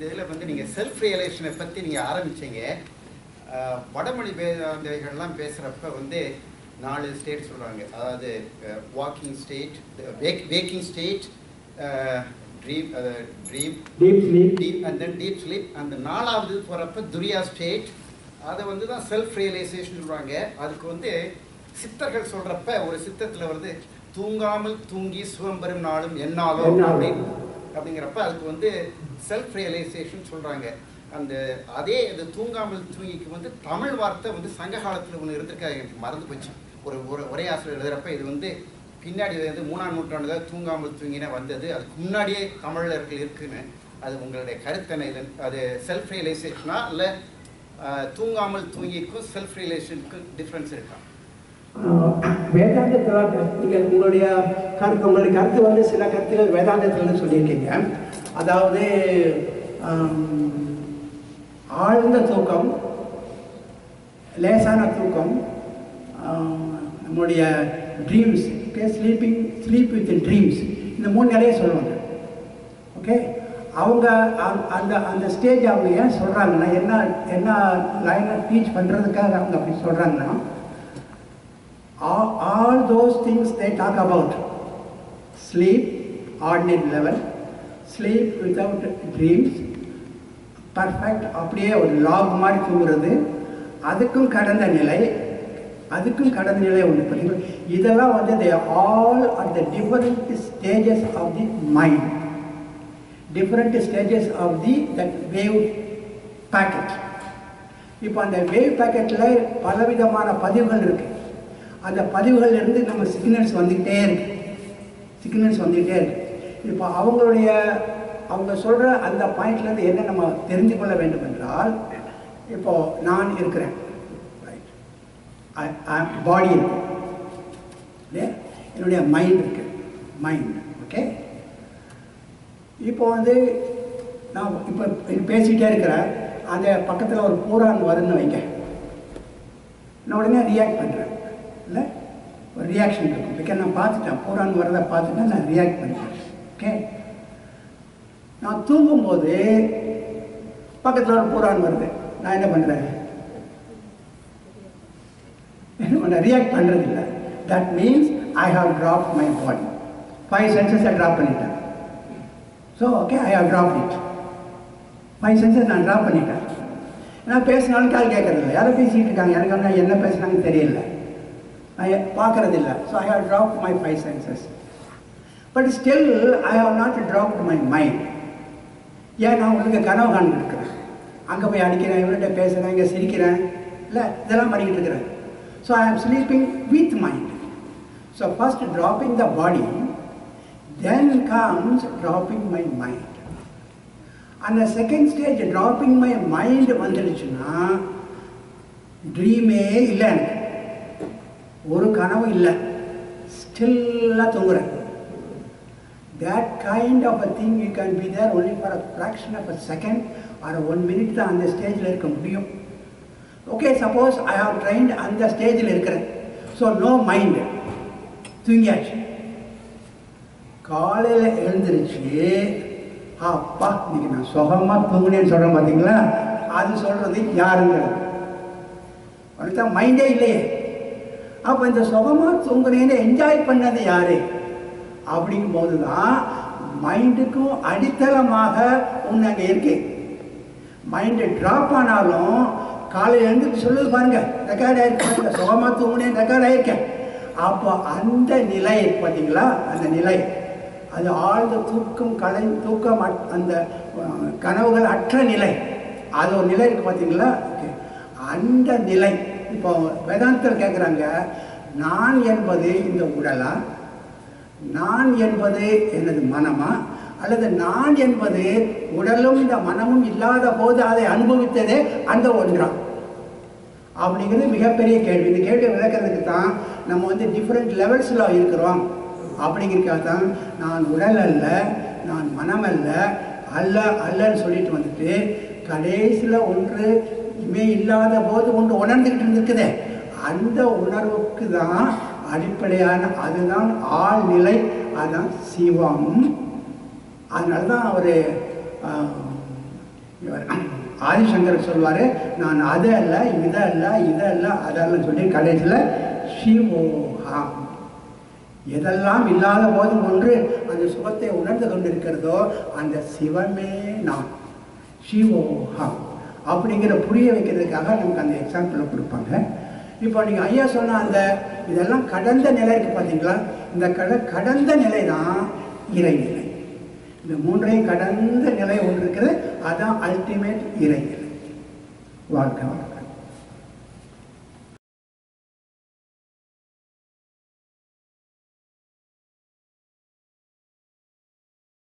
இந்த இதில் வந்து நீங்கள் செல்ஃப் ரியலைசேஷனை பற்றி நீங்கள் ஆரம்பித்தீங்க. வடமொழி வேதாந்திகள்லாம் பேசுகிறப்ப வந்து 4 ஸ்டேட் சொல்கிறாங்க. அதாவது walking state, waking state, deep and then deep sleep. அந்த 4வது போகிறப்ப துரியா ஸ்டேட், அதை வந்து தான் செல்ஃப் ரியலைசேஷன் சொல்கிறாங்க. அதுக்கு வந்து சித்தர்கள் சொல்கிறப்ப ஒரு சித்தத்தில் வந்து தூங்காமல் தூங்கி சுகம் பெறும் நாளும் என்னாலும் அப்படிங்கிறப்ப அதுக்கு வந்து செல்ஃப் ரியலைசேஷன் சொல்கிறாங்க. அந்த அதே அது தூங்காமல் தூங்கிக்கு வந்து தமிழ் வார்த்தை வந்து சங்க காலத்தில் ஒன்று இருந்திருக்காங்க, எனக்கு மறந்து போச்சு. ஒரே ஆசிரியர் எழுதுகிறப்ப இது வந்து பின்னாடி வந்து 3ஆம் நூற்றாண்டு தான் தூங்காமல் தூங்கின வந்தது, அதுக்கு முன்னாடியே தமிழர்கள் இருக்குன்னு. அது உங்களுடைய கருத்தனை இது அது செல்ஃப் ரியலைசேஷனா இல்லை தூங்காமல் தூங்கிக்கும் செல்ஃப் ரியலைசேஷனுக்கும் டிஃப்ரென்ஸ் இருக்கா? வேதாந்தத்தில் நீங்கள் உங்களுடைய கருத்து வந்து சில கருத்துக்கள் வேதாந்தத்தில் சொல்லியிருக்கீங்க. அதாவது ஆழ்ந்த தூக்கம், லேசான தூக்கம், நம்முடைய dreams, okay, sleep with dreams, இந்த 3 நிலையை சொல்லுவாங்க. ஓகே, அவங்க அந்த அந்த ஸ்டேஜ் அவங்க ஏன் சொல்கிறாங்கன்னா, என்ன லைனாக டீச் பண்ணுறதுக்காக அவங்க அப்படி சொல்கிறாங்கன்னா, all those things they talk about, sleep ordinary level, sleep without dreams, perfect, அப்படியே ஒரு லாக் மாதிரி தூங்குறது, அதுக்கும் கடந்த நிலை ஒன்று பண்ணி, இதெல்லாம் வந்து they all are the different stages of the mind, different stages of that wave packet. இப்போ அந்த வேவ் பேக்கெட்டில் பலவிதமான பதிவுகள் இருக்குது. அந்த பதிவுகள்லேருந்து நம்ம சிக்னல்ஸ் வந்துக்கிட்டே இருக்கு. இப்போ அவங்க சொல்கிற அந்த பாயிண்ட்லேருந்து என்ன நம்ம தெரிந்து கொள்ள வேண்டும் என்றால், இப்போது நான் இருக்கிறேன், ரைட், பாடி இருக்கு இல்லையா, என்னுடைய மைண்ட் ஓகே. இப்போ வந்து நான் இப்போ பேசிக்கிட்டே இருக்கிறேன், அந்த பக்கத்தில் ஒரு பூரான் வருதுன்னு வைங்க, நான் உடனே ரியாக்ட் பண்ணுறேன் இல்லை, ஒரு ரியாக்ஷன் இருக்கும். பிகாஸ் நான் பார்த்துட்டேன், பூரான் வரதை பார்த்துட்டேன், நான் ரியாக்ட் பண்ணுறேன். ஓகே, நான் தூங்கும்போது பக்கத்தில் ஒரு பூரான் வருது, நான் என்ன பண்ணுறேன், ரியாக்ட் பண்ணுறது இல்லை. That means I have dropped my body, 5 சென்சஸை ட்ராப் பண்ணிட்டேன். So okay, I have dropped it, 5 senses நான் ட்ராப் பண்ணிட்டேன். நான் பேசினாலும் கால் கேட்கறது இல்லை, யாரும் பேசிகிட்டு இருக்காங்க, எனக்கு என்ன பேசுனாங்கன்னு தெரியல, நான் பார்க்கறதில்லை. So I have dropped my 5 senses. But still I have not dropped my mind. ஏன் நான் உங்களுக்கு கனவு காண்பிட்டு இருக்கிறேன், அங்கே போய் அடிக்கிறேன், இவர்கிட்ட பேசுகிறேன், இங்கே சிரிக்கிறேன், இல்லை இதெல்லாம் பண்ணிக்கிட்டு இருக்கிறேன். So I am sleeping with mind. So first dropping the body, then comes dropping my mind. அந்த second stage dropping my mind வந்துடுச்சுன்னா ட்ரீமே இல்லை, எனக்கு ஒரு கனவு இல்லை, ஸ்டில்லாக தூங்குறேன். That kind of a thing you can be there only for a fraction of a second or 1 minute தான் அந்த ஸ்டேஜில் இருக்க முடியும். Okay, suppose I have trained அந்த ஸ்டேஜில் இருக்கிறேன். ஸோ நோ மைண்டு, தூங்கியாச்சு. காலையில் எழுந்திருச்சு, அப்பா இன்னைக்கு நான் சுகமாக தூங்குனேன்னு சொல்கிறேன் பார்த்தீங்களா, அது சொல்கிறது யாருங்கிறது அவனுக்கு தான் மைண்டே இல்லையே. அப்போ இந்த சுகமாக தூங்குனேன்னு என்ஜாய் பண்ணது யாரு அப்படிங்கும்போது தான் மைண்டுக்கும் அடித்தளமாக ஒன்று அங்கே இருக்கு. மைண்டு ட்ராப் ஆனாலும் காலையில் எழுந்துட்டு சொல்லுது பாருங்க, ரெக்கார்ட் ஆகிருக்கேன், சுகமாக தூங்குனேன் ரெக்கார்ட் ஆகிருக்கேன். அப்போ அந்த நிலை பார்த்தீங்களா, அந்த நிலை அது ஆழ்ந்த தூக்கம் அந்த கனவுகள் அற்ற நிலை, அது ஒரு நிலை இருக்குது பார்த்தீங்களா. அந்த நிலை இப்போ வேதாந்தத்தில் கேட்குறாங்க, நான் என்பது இந்த உடலா, நான் என்பது எனது மனமா, அல்லது நான் என்பது உடலும் இந்த மனமும் இல்லாத போது அதை அனுபவித்ததே அந்த ஒன்றா அப்படிங்கிறது மிகப்பெரிய கேள்வி. இந்த கேள்வியை விளக்கிறதுக்கு தான் நம்ம வந்து டிஃப்ரெண்ட் லெவல்ஸில் இருக்கிறோம். அப்படிங்கிறதுக்காக தான் நான் உடல் அல்ல, நான் மனம் அல்லன்னு சொல்லிட்டு வந்துட்டு கடைசியில் ஒன்று இமே இல்லாத போது ஒன்று உணர்ந்துக்கிட்டு இருந்துருக்குதே, அந்த உணர்வுக்கு தான் அடிப்படையான, அதுதான் ஆழ்நிலை, அதுதான் சிவம். அதனால தான் அவர் ஆதிசங்கர் சொல்வார், நான் அதை அல்ல இதை அல்ல இதை அல்ல அதெல்லாம் சொல்லி கடைசியில் சிவோஹம், எதெல்லாம் இல்லாத போதும் ஒன்று அந்த சுகத்தை உணர்ந்து கொண்டிருக்கிறதோ அந்த சிவமே நான், சிவோஹம் அப்படிங்கிற புரிய வைக்கிறதுக்காக நமக்கு அந்த எக்ஸாம்பிளை கொடுப்பாங்க. இப்போ நீங்கள் ஐயா சொன்ன அந்த இதெல்லாம் கடந்த நிலை இருக்குது பார்த்தீங்களா, இந்த கடந்த நிலை தான் இறைநிலை. இந்த மூன்றையும் கடந்த நிலை ஒன்று இருக்குது, அதுதான் அல்டிமேட் இறைநிலை. வாழ்க்கை வாழ்க்கை.